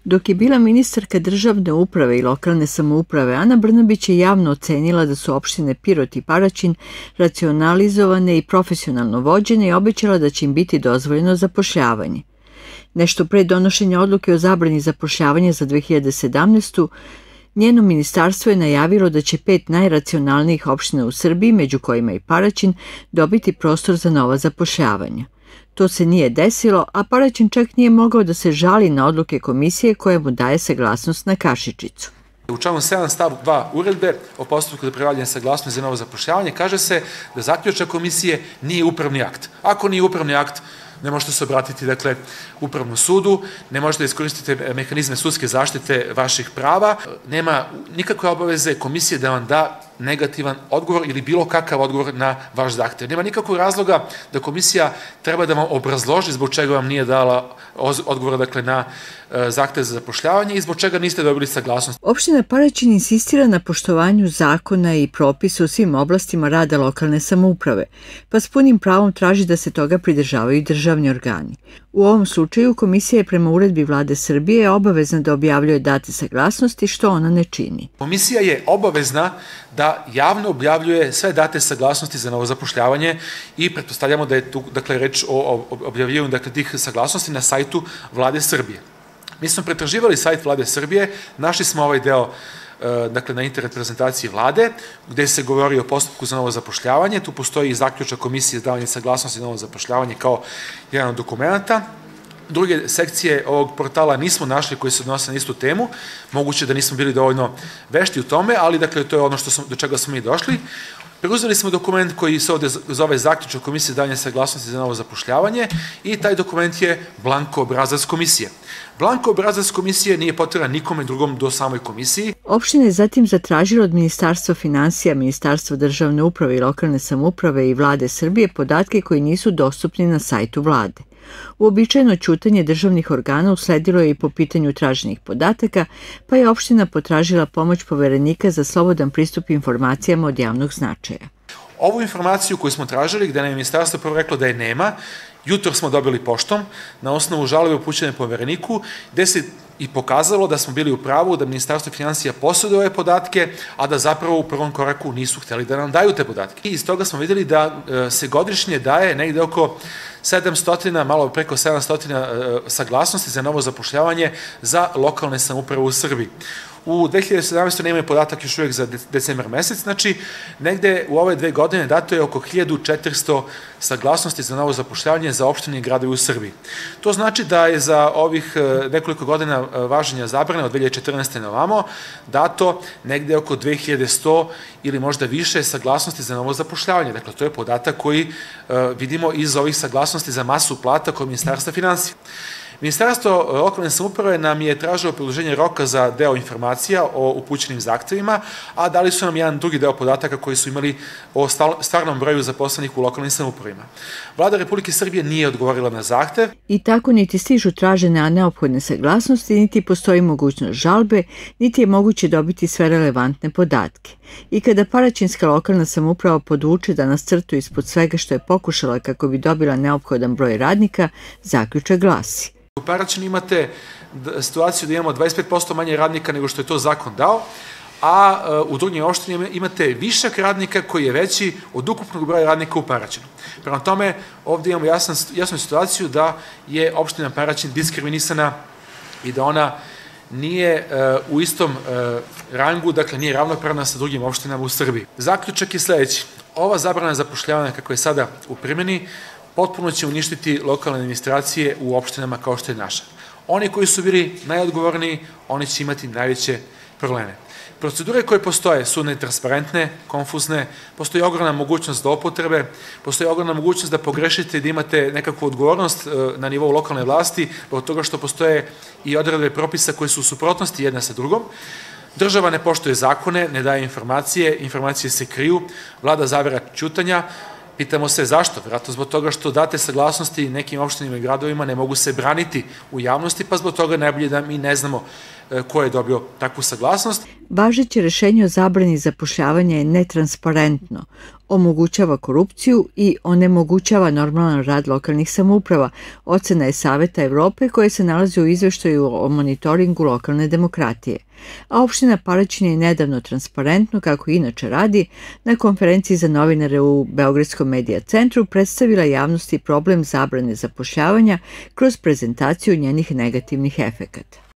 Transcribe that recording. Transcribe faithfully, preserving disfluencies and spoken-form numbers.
Dok je bila ministarka državne uprave i lokalne samouprave, Ana Brnabić je javno ocenila da su opštine Pirot i Paraćin racionalizovane i profesionalno vođene i obećala da će im biti dozvoljeno zapošljavanje. Nešto pre donošenja odluke o zabrani zapošljavanja za dve hiljade sedamnaestu. njeno ministarstvo je najavilo da će pet najracionalnijih opština u Srbiji, među kojima i Paraćin, dobiti prostor za nova zapošljavanja. To se nije desilo, a Paraćin čak nije mogao da se žali na odluke komisije koja mu daje saglasnost na kašičicu. U članu sedam stav dva uredbe o postupku za pribavljanje saglasnosti za novo zapošljavanje kaže se da zaključak komisije nije upravni akt. Ako nije upravni akt, ne možete se obratiti, dakle, Upravnom sudu, ne možete da iskoristite mehanizme sudske zaštite vaših prava, nema nikakve obaveze komisije da vam da negativan odgovor ili bilo kakav odgovor na vaš zahtev. Nema nikakvog razloga da komisija treba da vam obrazloži zbog čega vam nije dala odgovor, dakle, na zahtev za zapošljavanje i zbog čega niste dobili saglasnost. Opština Paraćin insistira na poštovanju zakona i propisa u svim oblastima rada lokalne samouprave, pa s punim pravom traži da se toga pridržavaju i državni organi. U ovom slučaju komisija je prema uredbi Vlade Srbije obavezna da objavljuje date saglasnosti, što ona ne čini. Komisija je obavezna da javno objavljuje sve date saglasnosti za novo zapošljavanje i pretpostavljamo da je tu, dakle, reč o objavljivanju, dakle, tih saglasnosti na sajtu Vlade Srbije. Mi smo pretraživali sajt Vlade Srbije, našli smo ovaj deo, dakle, na internet prezentaciji Vlade, gde se govori o postupku za novo zapošljavanje. Tu postoji i zaključak komisije za davanje saglasnosti za novo zapošljavanje kao jedan od dokumenta. Druge sekcije ovog portala nismo našli koji se odnose na istu temu, moguće da nismo bili dovoljno vešti u tome, ali, dakle, to je ono što smo, do čega smo mi došli. Preuzeli smo dokument koji se ovde zove zaključak komisije za davanje saglasnosti za novo zapošljavanje i taj dokument je blanko obrazac komisije. Blanko obrazac komisije nije potreban nikome drugom do samoj komisiji. Opština je zatim zatražila od Ministarstva finansija, Ministarstva državne uprave i lokalne samouprave i Vlade Srbije podatke koji nisu dostupni na sajtu Vlade. Uobičajeno ćutanje državnih organa usledilo je i po pitanju traženih podataka, pa je opština potražila pomoć Poverenika za slobodan pristup informacijama od javnog značaja. Ovu informaciju koju smo tražili, gde nam je ministarstvo prvo reklo da je nema, jutro smo dobili poštom na osnovu žalbe upućene Povereniku, gde se i pokazalo da smo bili u pravu, da Ministarstvo finansija posjeduje ove podatke, a da zapravo u prvom koraku nisu hteli da nam daju te podatke. I iz toga smo videli da se godišnje daje negde oko sedamsto, malo preko sedamsto saglasnosti za novo zapošljavanje za lokalne samouprave u Srbiji. U dve hiljade sedamnaestoj nemaju podatak još uvijek za decembar mesec, znači negde u ove dve godine dato je oko hiljadu četiristo saglasnosti za novo zapošljavanje za opštine i gradove u Srbiji. To znači da je za ovih nekoliko godina važenja zabrane od dve hiljade četrnaeste. na ovamo dato negde oko dve hiljade sto ili možda više saglasnosti za novo zapošljavanje. Dakle, to je podatak koji vidimo iz ovih saglasnosti za masu plata kod Ministarstva finansija. Ministarstvo lokalne samouprave nam je tražilo produženje roka za deo informacija o upućenim zahtevima, a dali su nam jedan drugi deo podataka koji su imali o stvarnom broju zaposlenih u lokalnim samoupravima. Vlada Republike Srbije nije odgovorila na zahtev. I tako niti stižu tražene, a neophodne saglasnosti, niti postoji mogućnost žalbe, niti je moguće dobiti sve relevantne podatke. I kada Paraćinska lokalna samouprava podvuče da nas crtu ispod svega što je pokušala kako bi dobila neophodan broj radnika, zaključak glasi: U Paraćinu imate situaciju da imamo dvadeset pet posto manje radnika nego što je to zakon dao, a u drugim opštinama imate višak radnika koji je veći od ukupnog broja radnika u Paraćinu. Prema tome, ovde imamo jasnu situaciju da je opština Paraćin diskriminisana i da ona nije u istom rangu, dakle nije ravnopravna sa drugim opštinama u Srbiji. Zaključak je sledeći: ova zabrana zapošljavanja kako je sada u primjeni potpuno će uništiti lokalne administracije u opštinama kao što je naša. Oni koji su bili najodgovorniji, oni će imati najveće probleme. Procedure koje postoje su netransparentne, konfuzne, postoji ogromna mogućnost zloupotrebe, postoji ogromna mogućnost da pogrešite i da imate nekakvu odgovornost na nivou lokalne vlasti, od toga što postoje i odredbe propisa koje su u suprotnosti jedna sa drugom. Država ne poštuje zakone, ne daje informacije, informacije se kriju, vlada zavera ćutanja. Pitamo se zašto? Vjerojatno zbog toga što date saglasnosti nekim opštinama i gradovima ne mogu se braniti u javnosti, pa zbog toga najbolje da mi ne znamo ko je dobio takvu saglasnost. Važeće rešenje o zabrani zapošljavanja je netransparentno, omogućava korupciju i onemogućava normalan rad lokalnih samouprava, ocena je Saveta Evrope koje se nalazi u izveštaju o monitoringu lokalne demokratije. A opština Paraćin je nedavno transparentno, kako inače radi, na konferenciji za novinare u Beogradskom medija centru predstavila javnosti problem zabrane zapošljavanja kroz prezentaciju njenih negativnih efekata.